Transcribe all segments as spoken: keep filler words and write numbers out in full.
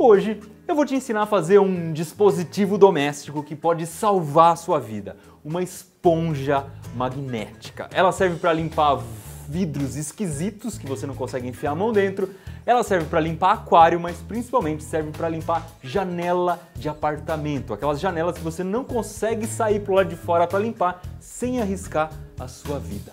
Hoje eu vou te ensinar a fazer um dispositivo doméstico que pode salvar a sua vida, uma esponja magnética. Ela serve para limpar vidros esquisitos que você não consegue enfiar a mão dentro, ela serve para limpar aquário, mas principalmente serve para limpar janela de apartamento, aquelas janelas que você não consegue sair pro lado de fora para limpar sem arriscar a sua vida.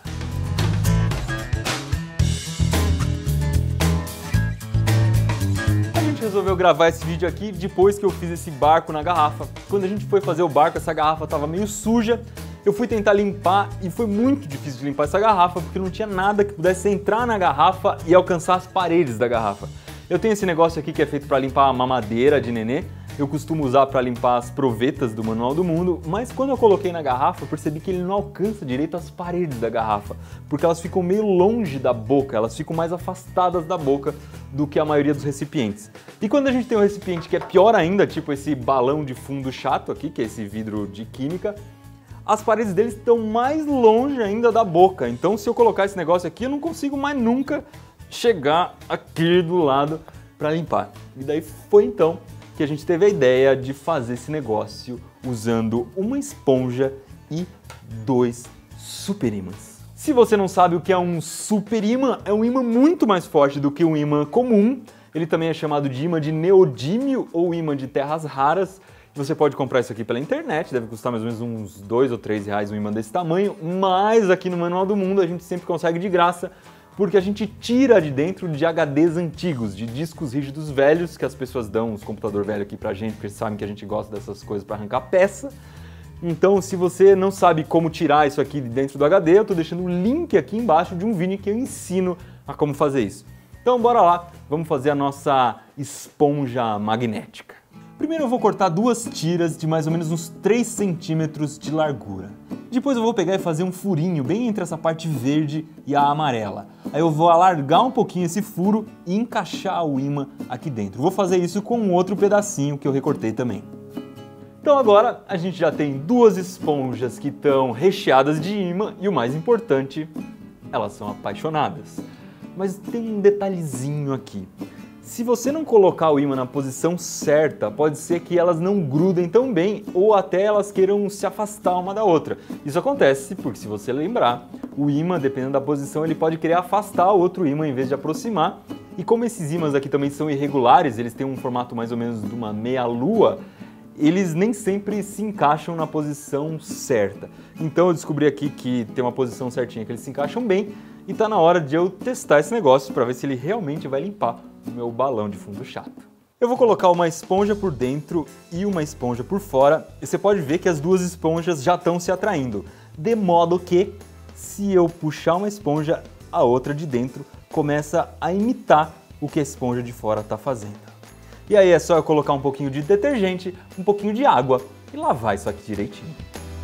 A gente resolveu gravar esse vídeo aqui depois que eu fiz esse barco na garrafa. Quando a gente foi fazer o barco, essa garrafa estava meio suja. Eu fui tentar limpar e foi muito difícil de limpar essa garrafa porque não tinha nada que pudesse entrar na garrafa e alcançar as paredes da garrafa. Eu tenho esse negócio aqui que é feito para limpar a mamadeira de nenê. Eu costumo usar para limpar as provetas do Manual do Mundo, mas quando eu coloquei na garrafa eu percebi que ele não alcança direito as paredes da garrafa, porque elas ficam meio longe da boca, elas ficam mais afastadas da boca do que a maioria dos recipientes. E quando a gente tem um recipiente que é pior ainda, tipo esse balão de fundo chato aqui, que é esse vidro de química, as paredes deles estão mais longe ainda da boca. Então se eu colocar esse negócio aqui, eu não consigo mais nunca chegar aqui do lado para limpar. E daí foi então que a gente teve a ideia de fazer esse negócio usando uma esponja e dois super ímãs. Se você não sabe o que é um super ímã, é um ímã muito mais forte do que um ímã comum. Ele também é chamado de ímã de neodímio ou ímã de terras raras. Você pode comprar isso aqui pela internet, deve custar mais ou menos uns dois ou três reais um ímã desse tamanho, mas aqui no Manual do Mundo a gente sempre consegue de graça, porque a gente tira de dentro de H Ds antigos, de discos rígidos velhos, que as pessoas dão os computadores velhos aqui pra gente, porque sabem que a gente gosta dessas coisas para arrancar peça. Então, se você não sabe como tirar isso aqui de dentro do H D, eu tô deixando o link aqui embaixo de um vídeo que eu ensino a como fazer isso. Então, bora lá, vamos fazer a nossa esponja magnética. Primeiro eu vou cortar duas tiras de mais ou menos uns três centímetros de largura. Depois eu vou pegar e fazer um furinho bem entre essa parte verde e a amarela. Aí eu vou alargar um pouquinho esse furo e encaixar o ímã aqui dentro. Vou fazer isso com um outro pedacinho que eu recortei também. Então agora a gente já tem duas esponjas que estão recheadas de ímã e o mais importante, elas são apaixonadas. Mas tem um detalhezinho aqui. Se você não colocar o ímã na posição certa, pode ser que elas não grudem tão bem ou até elas queiram se afastar uma da outra. Isso acontece porque, se você lembrar, o ímã, dependendo da posição, ele pode querer afastar o outro ímã em vez de aproximar. E como esses ímãs aqui também são irregulares, eles têm um formato mais ou menos de uma meia-lua, eles nem sempre se encaixam na posição certa. Então eu descobri aqui que tem uma posição certinha que eles se encaixam bem e tá na hora de eu testar esse negócio para ver se ele realmente vai limpar o meu balão de fundo chato. Eu vou colocar uma esponja por dentro e uma esponja por fora e você pode ver que as duas esponjas já estão se atraindo, de modo que se eu puxar uma esponja, a outra de dentro começa a imitar o que a esponja de fora está fazendo. E aí é só eu colocar um pouquinho de detergente, um pouquinho de água e lavar isso aqui direitinho.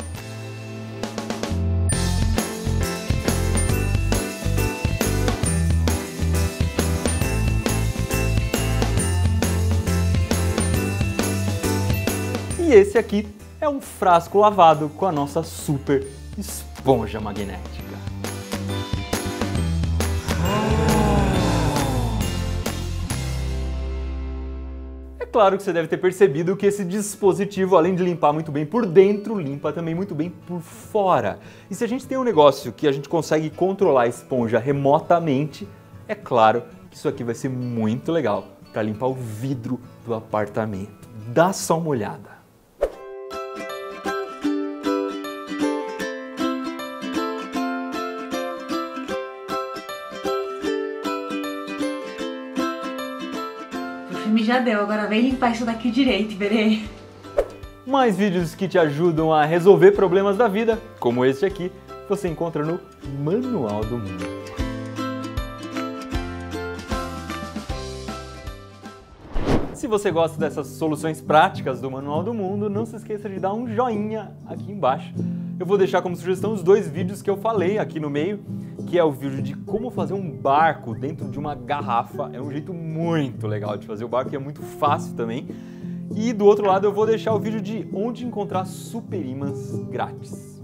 E esse aqui é um frasco lavado com a nossa super esponja magnética. É claro que você deve ter percebido que esse dispositivo, além de limpar muito bem por dentro, limpa também muito bem por fora. E se a gente tem um negócio que a gente consegue controlar a esponja remotamente, é claro que isso aqui vai ser muito legal para limpar o vidro do apartamento. Dá só uma olhada. Já deu, agora vem limpar isso daqui direito, Berê. Mais vídeos que te ajudam a resolver problemas da vida, como este aqui, você encontra no Manual do Mundo. Se você gosta dessas soluções práticas do Manual do Mundo, não se esqueça de dar um joinha aqui embaixo. Eu vou deixar como sugestão os dois vídeos que eu falei aqui no meio, que é o vídeo de como fazer um barco dentro de uma garrafa. É um jeito muito legal de fazer o barco e é muito fácil também. E do outro lado eu vou deixar o vídeo de onde encontrar super ímãs grátis.